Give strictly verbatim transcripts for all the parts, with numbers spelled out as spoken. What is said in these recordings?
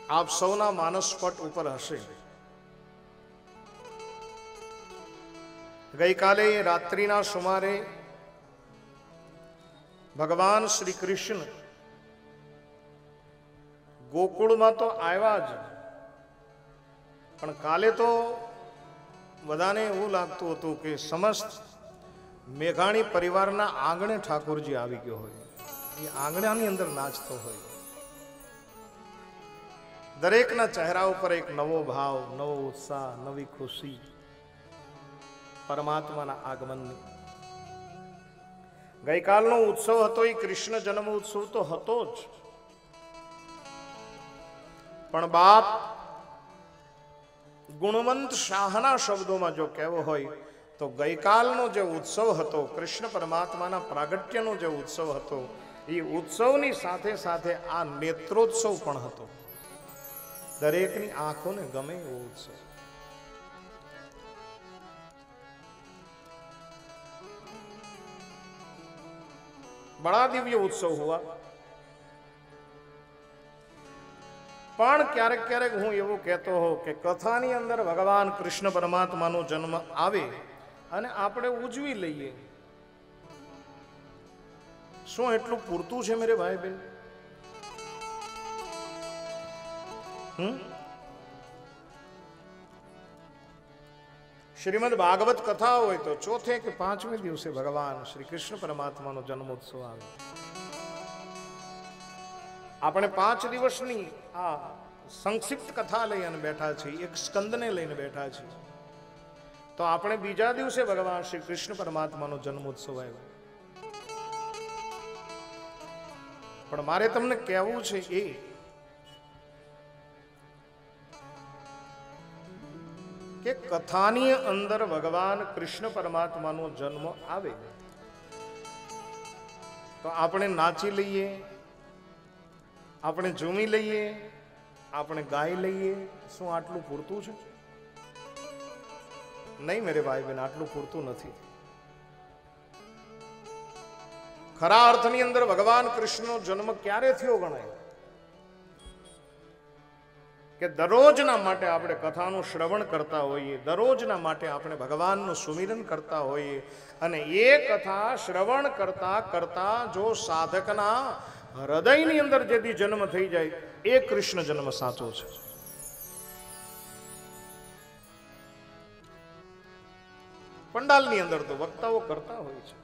આપ સૌના માનસપટ ઉપર હશે. ગઈકાલે રાત્રિના સુમારે ભગવાન શ્રી કૃષ્ણ ગોકુળમાં તો આવ્યા જ, પણ કાલે તો બધાને એવું લાગતું હતું કે સમસ્ત મેઘાણી પરિવારના આંગણે ઠાકોરજી આવી ગયો હોય, એ આંગણાની અંદર નાચતો હોય. દરેકના ચહેરા ઉપર એક નવો ભાવ, નવો ઉત્સાહ, નવી ખુશી પરમાત્માના આગમનની. ગઈકાલનો ઉત્સવ હતો એ કૃષ્ણ જન્મ ઉત્સવ તો હતો જ, પણ બાપ ગુણવંત શાહના શબ્દોમાં જો કહેવો હોય તો ગઈકાલનો જે ઉત્સવ હતો, કૃષ્ણ પરમાત્માના પ્રાગટ્યનો જે ઉત્સવ હતો, એ ઉત્સવની સાથે સાથે આ નેત્રોત્સવ પણ હતો. દરેકની આંખોને ગમે એવો ઉત્સવ. બડા દિવ્ય ઉત્સવ હોવા. પણ ક્યારેક ક્યારેક હું એવું કહેતો હોઉં કે કથાની અંદર ભગવાન કૃષ્ણ પરમાત્માનો જન્મ આવે અને આપણે ઉજવી લઈએ, શું એટલું પૂરતું છે મેરે ભાઈ બહેન? હમ શ્રીમદ ભાગવત કથા હોય તો ચોથે કે પાંચમે દિવસે ભગવાન શ્રી કૃષ્ણ પરમાત્માનો જન્મોત્સવ આવે. આપણે પાંચ દિવસની આ સંક્ષિપ્ત કથા લઈ અને બેઠા છીએ, એક સ્કંદને લઈને બેઠા છીએ, તો આપણે બીજા દિવસે ભગવાન શ્રી કૃષ્ણ પરમાત્માનો જન્મોત્સવ આવ્યો. પણ મારે તમને કહેવું છે એ કે કથાની અંદર ભગવાન કૃષ્ણ પરમાત્માનો જન્મ આવે તો આપણે નાચી લઈએ, આપણે ઝૂમી લઈએ, આપણે ગાઈ લઈએ, શું આટલું પૂરતું છે? નહીં મેરે ભાઈ બહેન, આટલું પૂરતું નથી. ખરા અર્થની અંદર ભગવાન કૃષ્ણનો જન્મ ક્યારે થયો ગણાય કે દરરોજના માટે આપણે કથાનું શ્રવણ કરતા હોઈએ, દરરોજના માટે આપણે ભગવાનનું સુમિરન કરતા હોઈએ, અને એ કથા શ્રવણ કરતા કરતા જો સાધકના હૃદયની અંદર જેથી જન્મ થઈ જાય એ કૃષ્ણ જન્મ સાચો છે. પંડાલની અંદર તો વક્તાઓ કરતા હોય છે,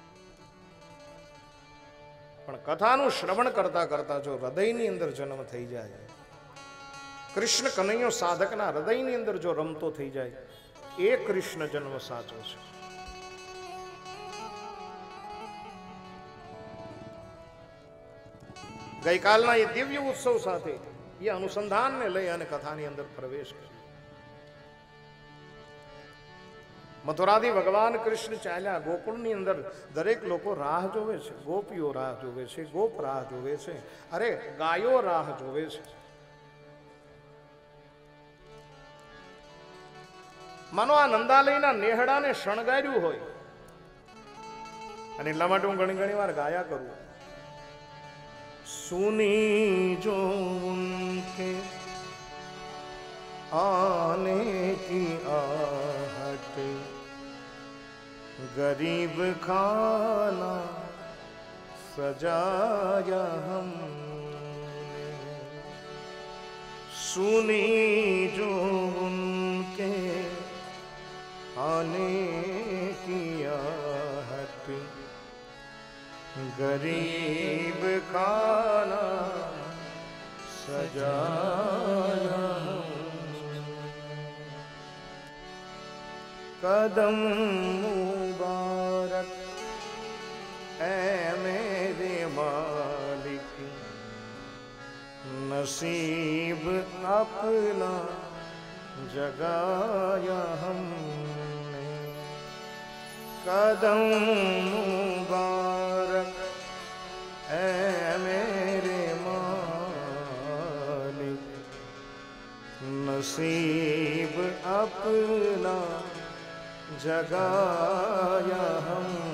પણ કથાનું શ્રવણ કરતા કરતા જો હૃદયની અંદર જન્મ થઈ જાય, કૃષ્ણ કનૈયો સાધકના હૃદયની અંદર જો રમતો થઈ જાય, એ કૃષ્ણ જન્મ સાચો છે. ગઈકાલના એ દિવ્ય ઉત્સવ સાથે એ અનુસંધાનને લઈ અને કથાની અંદર પ્રવેશ કર્યો. મથુરાથી ભગવાન કૃષ્ણ ચાલ્યા. ગોકુળની અંદર દરેક લોકો રાહ જોવે છે, ગોપીઓ રાહ જોવે છે, ગોપ રાહ જોવે છે, અરે ગાયો રાહ જોવે છે. માનો આ નંદાલયના નેહડાને શણગાર્યું હોય, અને એટલા માટે હું ઘણી ઘણી વાર ગાયા કરું. सुनी जो उनके आने की आहट, गरीब खाना सजाया हमने. सुनी जो उनके आने की आहट, गरीब खाना सजाया. कदम मुबारक ऐ मेरे मालिक, नसीब अपना जगाया हमने. कदम मुबारक ऐ मेरे मालिक, नसीब अपना जगाया हम.